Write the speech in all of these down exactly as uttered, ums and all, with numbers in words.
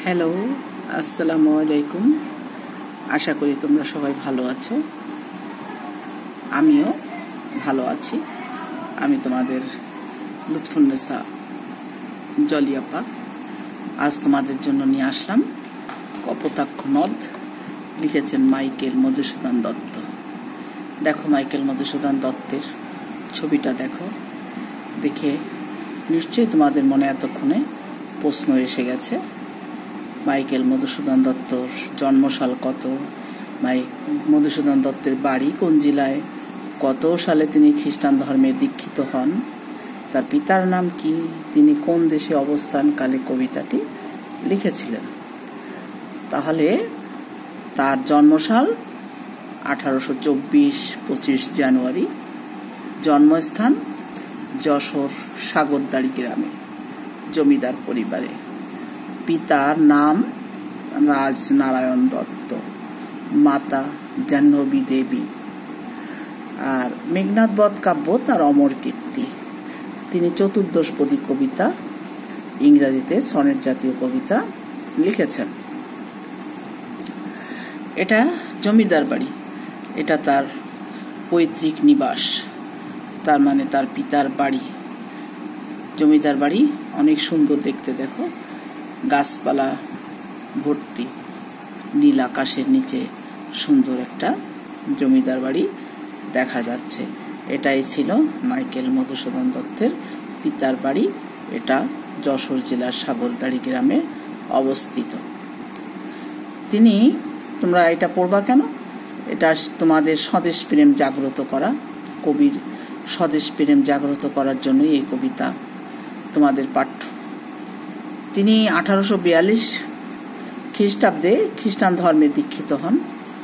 Hello, আসসালামু আলাইকুম। আশা করি তোমরা সবাই ভালো আছো। আমিও ভালো আছি। আমি তোমাদের লুৎফুন্নেসা জলি আপা। আজ তোমাদের জন্য নিয়ে আসলাম কপোতাক্ষ নদ। লিখেছেন মাইকেল মধুসূদন দত্ত। দেখো মাইকেল মধুসূদন দত্তের ছবিটা দেখো, দেখে নিশ্চয়ই তোমাদের মনে এতক্ষণে প্রশ্ন এসে গেছে, মাইকেল মধুসূদন দত্তর জন্মসাল কত, মাই মধুসূদন দত্তের বাড়ি কোন জেলায়, কত সালে তিনি খ্রিস্টান ধর্মে দীক্ষিত হন, তার পিতার নাম কি, তিনি কোন দেশে অবস্থানকালে কবিতাটি লিখেছিলেন। তাহলে তার জন্মসাল আঠারোশো চব্বিশ পঁচিশ জানুয়ারি, জন্মস্থান যশোর সাগরদাড়ি গ্রামে, জমিদার পরিবারে। পিতার নাম রাজনারায়ণ দত্ত, মাতা জাহ্নবী দেবী। আর মেঘনাদ বধ কাব্য তার অমর কীর্তি। তিনি চতুর্দশপদী কবিতা, ইংরেজিতে সনেট জাতীয় কবিতা লিখেছেন। এটা জমিদার বাড়ি, এটা তার পৈতৃক নিবাস, তার মানে তার পিতার বাড়ি। জমিদার বাড়ি অনেক সুন্দর দেখতে, দেখো গাছপালা ভর্তি, নীল আকাশের নিচে সুন্দর একটা জমিদার বাড়ি দেখা যাচ্ছে। এটাই ছিল মাইকেল মধুসূদন দত্তের পিতার বাড়ি। এটা যশোর জেলার সাগরদাড়ি গ্রামে অবস্থিত। তিনি, তোমরা এটা পড়বা কেন, এটা তোমাদের স্বদেশ প্রেম জাগ্রত করা, কবির স্বদেশ প্রেম জাগ্রত করার জন্যই এই কবিতা তোমাদের পাঠ্য। তিনি আঠারোশো বিয়াল্লিশ খ্রিস্টাব্দে খ্রিস্টান ধর্মে দীক্ষিত হন।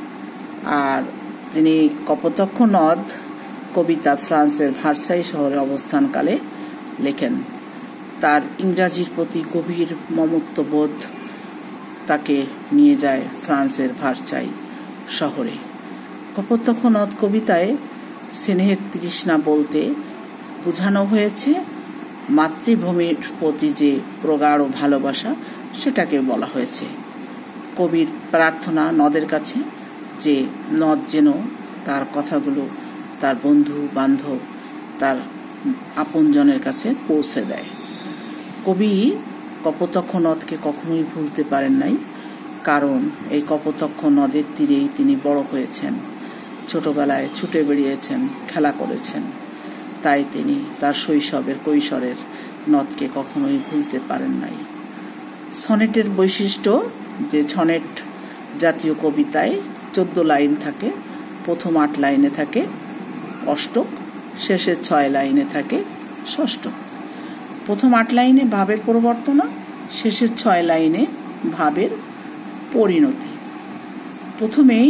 আর তিনি কপোতাক্ষ নদ কবিতা ফ্রান্সের ভার্সাই শহরে অবস্থানকালে লেখেন। তার ইংরাজির প্রতি গভীর মমত্ববোধ তাকে নিয়ে যায় ফ্রান্সের ভার্সাই শহরে। কপোতাক্ষ নদ কবিতায় স্নেহের তৃষ্ণা বলতে বোঝানো হয়েছে মাতৃভূমির প্রতি যে প্রগাঢ় ভালোবাসা, সেটাকে বলা হয়েছে। কবির প্রার্থনা নদের কাছে যে নদ যেন তার কথাগুলো তার বন্ধু বান্ধব, তার আপনজনের কাছে পৌঁছে দেয়। কবি কপোতাক্ষ নদকে কখনোই ভুলতে পারেন নাই, কারণ এই কপোতাক্ষ নদের তীরেই তিনি বড় হয়েছেন, ছোটবেলায় ছুটে বেরিয়েছেন, খেলা করেছেন। তাই তিনি তার শৈশবের কৈশোরের নদকে কখনোই ভুলতে পারেন নাই। সনেটের বৈশিষ্ট্য যে সনেট জাতীয় কবিতায় চোদ্দ লাইন থাকে, প্রথম আট লাইনে থাকে অষ্টক, শেষের ছয় লাইনে থাকে ষষ্ঠক। প্রথম আট লাইনে ভাবের পরিবর্তন, শেষের ছয় লাইনে ভাবের পরিণতি। প্রথমেই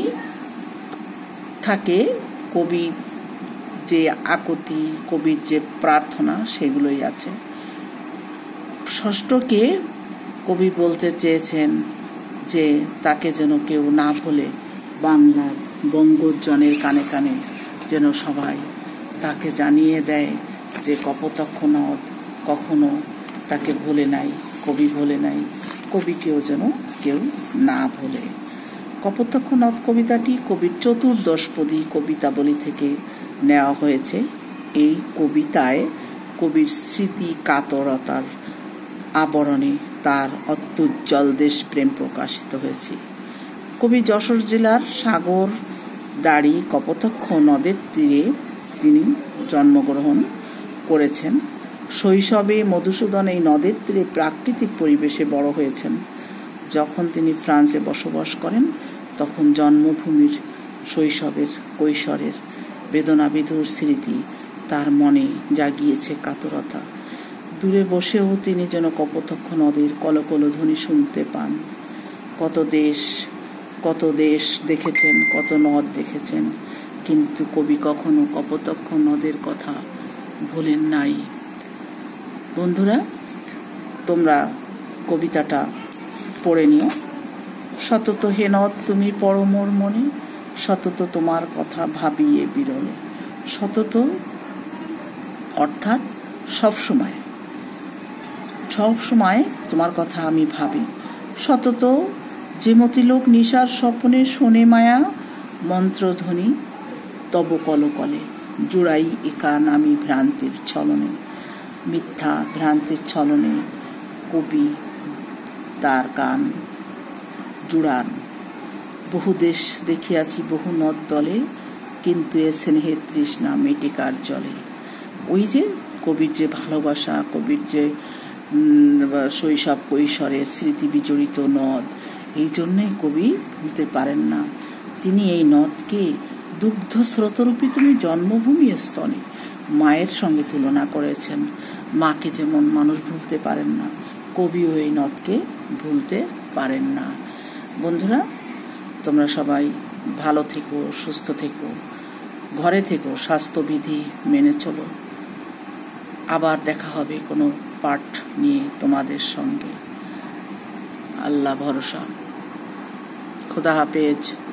থাকে কবি যে আকুতি, কবির যে প্রার্থনা, সেগুলোই আছে। ষষ্ঠকে কবি বলতে চেয়েছেন যে তাকে যেন কেউ না ভুলে, বাংলার বঙ্গজনের কানে কানে যেন সবাই তাকে জানিয়ে দেয় যে কপোতাক্ষ নদ কখনো তাকে ভুলে নাই, কবি ভুলে নাই, কবিকেও যেন কেউ না ভুলে। কপোতাক্ষ নদ কবিতাটি কবির চতুর্দশপদী কবিতাবলী থেকে নেওয়া হয়েছে। এই কবিতায় কবির স্মৃতি কাতরতার আবরণে তার অত্যুজ্জ্বল দেশপ্রেম প্রকাশিত হয়েছে। কবি যশোর জেলার সাগরদাড়ি কপোতাক্ষ নদের তীরে তিনি জন্মগ্রহণ করেছেন। শৈশবে মধুসূদন এই নদের তীরে প্রাকৃতিক পরিবেশে বড় হয়েছেন। যখন তিনি ফ্রান্সে বসবাস করেন, তখন জন্মভূমির শৈশবের কৈশোরের বেদনাবিধুর স্মৃতি তার মনে জাগিয়েছে কাতরতা। দূরে বসেও তিনি যেন কপোতাক্ষ নদীর কলকল ধ্বনি শুনতে পান। কত দেশ কত দেশ দেখেছেন, কত নদ দেখেছেন, কিন্তু কবি কখনো কপোতাক্ষ নদের কথা ভোলেন নাই। বন্ধুরা, তোমরা কবিতাটা পড়ে নিও। সতত হে নদ তুমি পড়ো মোর মনে, সতত তোমার কথা ভাবিয়ে বিরলে। সতত অর্থাৎ সবসময়, সব সময় তোমার কথা আমি ভাবি, সতত যে মতিলোক নিশার স্বপ্নে শোনে মায়া মন্ত্রধ্বনি তব কলকলে জুড়াই একান আমি ভ্রান্তির ছলনে। মিথ্যা ভ্রান্তির ছলনে কবি তার কান জুড়ান। বহু দেশ দেখিয়াছি বহু নদ দলে, কিন্তু এ স্নেহের তৃষ্ণা মেটিকার জলে। ওই যে কবির যে ভালোবাসা, কবির যে শৈশব কৈশোরের স্মৃতি বিজড়িত নদ, এই জন্যই কবি ভুলতে পারেন না। তিনি এই নদকে দুগ্ধ স্রোতরূপী তুমি জন্মভূমি স্তনে মায়ের সঙ্গে তুলনা করেছেন। মাকে যেমন মানুষ ভুলতে পারেন না, কবিও এই নদকে ভুলতে পারেন না। বন্ধুরা, তোমরা সবাই ভালো থেকো, সুস্থ থেকো, ঘরে থেকো, স্বাস্থ্যবিধি মেনে চলো। আবার দেখা হবে কোনো পাঠ নিয়ে তোমাদের সঙ্গে। আল্লাহ ভরসা। খোদা হাফেজ।